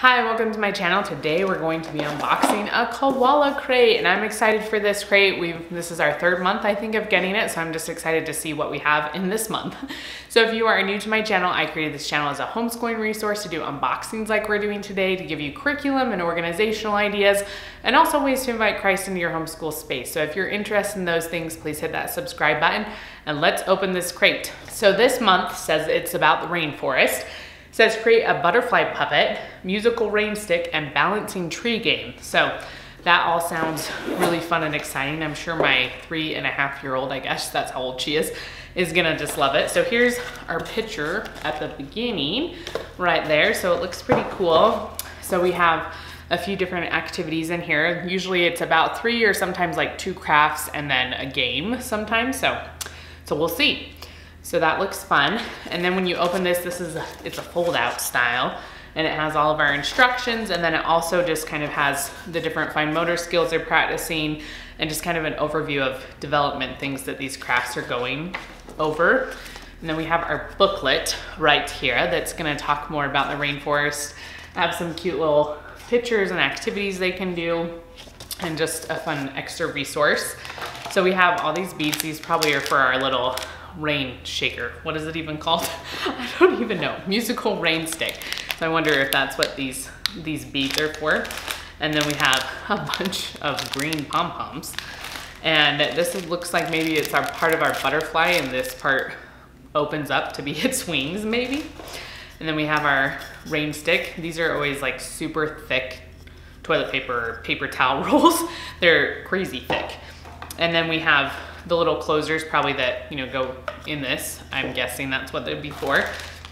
Hi, welcome to my channel. Today we're going to be unboxing a koala crate and I'm excited for this crate. This is our third month, I think, of getting it, so I'm just excited to see what we have in this month. So if you are new to my channel, I created this channel as a homeschooling resource to do unboxings like we're doing today, to give you curriculum and organizational ideas, and also ways to invite Christ into your homeschool space. So if you're interested in those things, please hit that subscribe button and let's open this crate. So this month says it's about the rainforest. It says create a butterfly puppet, musical rain stick, and balancing tree game. So that all sounds really fun and exciting. I'm sure my 3.5-year-old, I guess that's how old she is gonna just love it. So here's our picture at the beginning right there. So it looks pretty cool. So we have a few different activities in here. Usually it's about 3 or sometimes like 2 crafts and then a game sometimes. So we'll see. So that looks fun. And then when you open this, it's a fold out style and it has all of our instructions. And then it also just kind of has the different fine motor skills they're practicing and just kind of an overview of development things that these crafts are going over. And then we have our booklet right here that's gonna talk more about the rainforest. I have some cute little pictures and activities they can do and just a fun extra resource. So we have all these beads. These probably are for our little rain shaker. What is it even called? I don't even know. Musical rain stick. So I wonder if that's what these beads are for. And then we have a bunch of green pom-poms. And this looks like maybe it's part of our butterfly and this part opens up to be its wings maybe. And then we have our rain stick. These are always like super thick toilet paper or paper towel rolls. They're crazy thick. And then we have the little closers probably that, go in this. I'm guessing that's what they'd be for.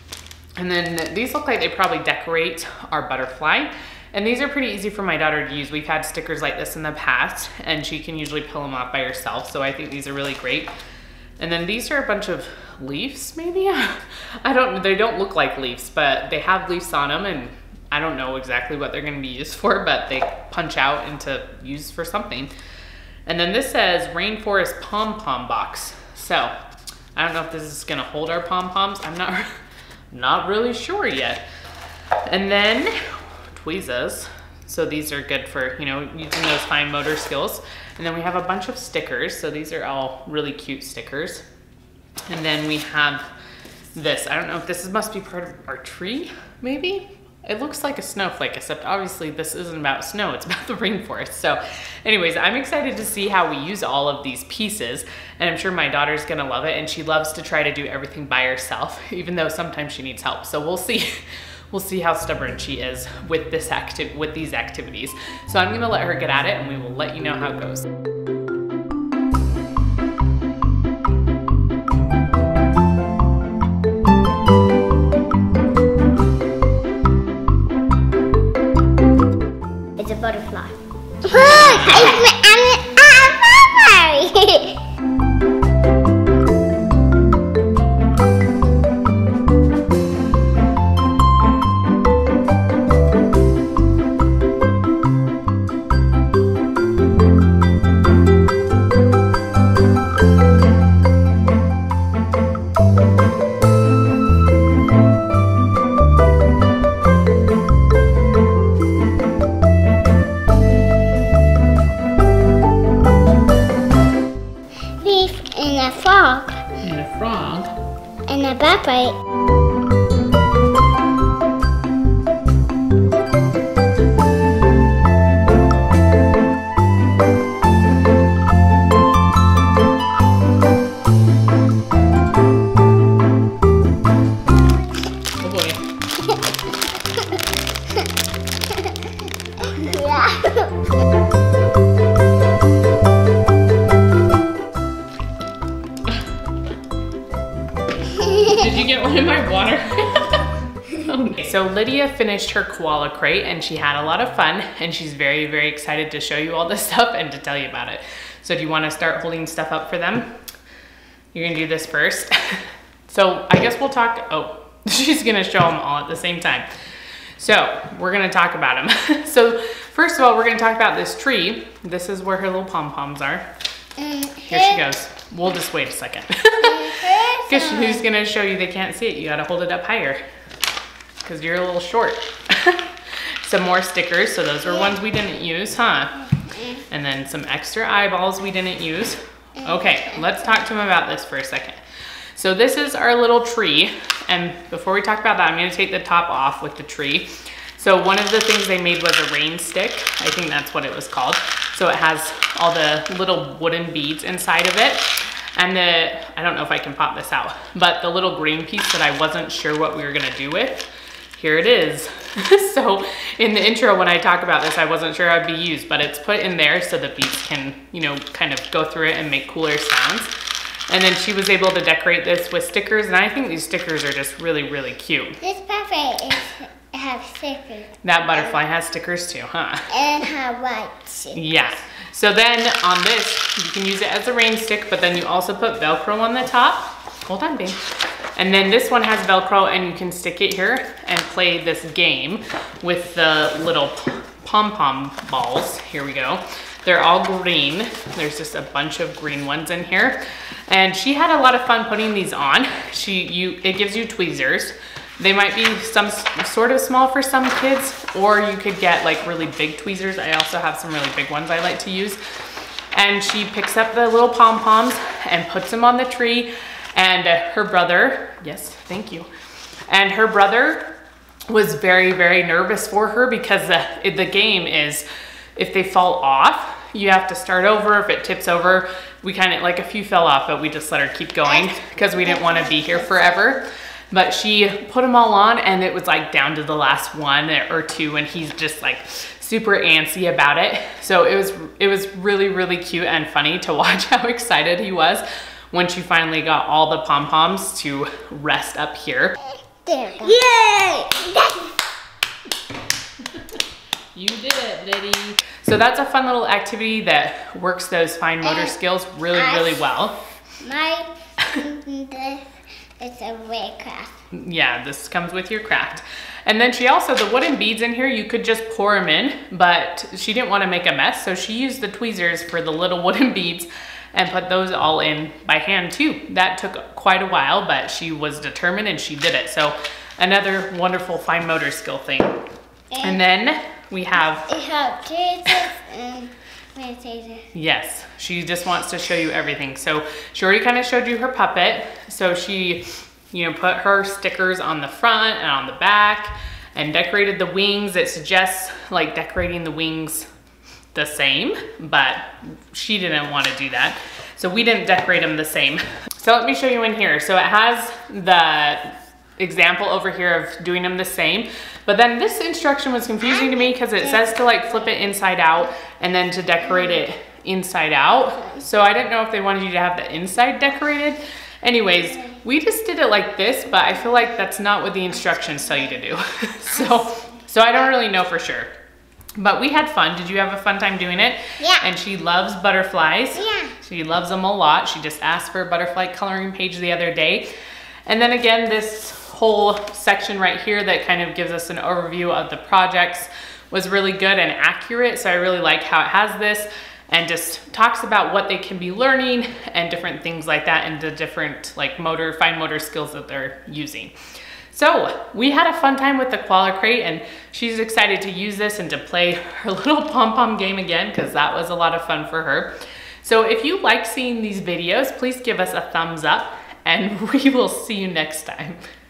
And then these look like they probably decorate our butterfly. And these are pretty easy for my daughter to use. We've had stickers like this in the past and she can usually pull them off by herself. So I think these are really great. And then these are a bunch of leaves maybe? They don't look like leaves, but they have leaves on them and I don't know exactly what they're gonna be used for, but they punch out into use for something. And then this says Rainforest Pom-Pom Box. So I don't know if this is gonna hold our pom-poms. I'm not really sure yet. And then tweezers. So these are good for, using those fine motor skills. And then we have a bunch of stickers. So these are all really cute stickers. And then we have this. I don't know if this must be part of our tree, maybe? It looks like a snowflake, except obviously this isn't about snow, it's about the rainforest. So anyways, I'm excited to see how we use all of these pieces, and I'm sure my daughter's gonna love it, and she loves to try to do everything by herself, even though sometimes she needs help. So we'll see. We'll see how stubborn she is with these activities. So I'm gonna let her get at it, and we will let you know how it goes. Butterfly. And a puppet. Oh boy. Yeah. Did you get one in my water? Okay, so Lydia finished her koala crate and she had a lot of fun and she's very, very excited to show you all this stuff and to tell you about it. So do you want to start holding stuff up for them? You're gonna do this first. So I guess we'll talk, oh, she's gonna show them all at the same time. So we're gonna talk about them. So first of all, we're gonna talk about this tree. This is where her little pom-poms are. Here she goes. We'll just wait a second. Because she's gonna show you they can't see it. You gotta hold it up higher because you're a little short. some more stickers. So those were ones we didn't use, huh? And then some extra eyeballs we didn't use. Okay, let's talk to him about this for a second. So this is our little tree. And before we talk about that, I'm gonna take the top off with the tree. So one of the things they made was a rain stick. I think that's what it was called. So it has all the little wooden beads inside of it. And I don't know if I can pop this out, but the little green piece that I wasn't sure what we were gonna do with, here it is. So in the intro, when I talk about this, I wasn't sure how it'd be used, but it's put in there so the beads can, you know, kind of go through it and make cooler sounds. And then she was able to decorate this with stickers, and I think these stickers are just really, really cute. This butterfly has stickers. That butterfly has stickers too, huh? And have white stickers. Yeah. So then on this, you can use it as a rain stick, but then you also put Velcro on the top. Hold on, babe. And then this one has Velcro, and you can stick it here and play this game with the little pom-pom balls. Here we go. They're all green. There's just a bunch of green ones in here. And she had a lot of fun putting these on. It gives you tweezers. They might be some sort of small for some kids, or you could get like really big tweezers. I also have some really big ones I like to use. And she picks up the little pom-poms and puts them on the tree. And her brother, yes, thank you. And her brother was very, very nervous for her because the game is, if they fall off, you have to start over. If it tips over, we kind of, like a few fell off, but we just let her keep going because we didn't want to be here forever. But she put them all on, and it was like down to the last one or two, and he's just like super antsy about it. So it was really, really cute and funny to watch how excited he was when she finally got all the pom-poms to rest up here. There we go. Yay! You did it, Liddy. So that's a fun little activity that works those fine motor skills really, really well. It's a red craft. Yeah, this comes with your craft. And then she also, the wooden beads in here, you could just pour them in, but she didn't want to make a mess, so she used the tweezers for the little wooden beads and put those all in by hand too. That took quite a while, but she was determined and she did it. So another wonderful fine motor skill thing. And then we have... It has tweezers and tweezers. Yes, she just wants to show you everything. So she already kind of showed you her puppet. So she, you know, put her stickers on the front and on the back and decorated the wings. It suggests like decorating the wings the same, but she didn't want to do that. So we didn't decorate them the same. So let me show you in here. So it has the example over here of doing them the same, but then this instruction was confusing to me because it says to like flip it inside out and then to decorate it inside out. So I didn't know if they wanted you to have the inside decorated. Anyways, we just did it like this, but I feel like that's not what the instructions tell you to do. So I don't really know for sure. But we had fun. Did you have a fun time doing it? Yeah. And she loves butterflies. Yeah. She loves them a lot. She just asked for a butterfly coloring page the other day. And then again, this whole section right here that kind of gives us an overview of the projects was really good and accurate. So I really like how it has this and just talks about what they can be learning and different things like that and the different like fine motor skills that they're using. So we had a fun time with the Koala Crate, and she's excited to use this and to play her little pom-pom game again because that was a lot of fun for her. So if you like seeing these videos, please give us a thumbs up and we will see you next time.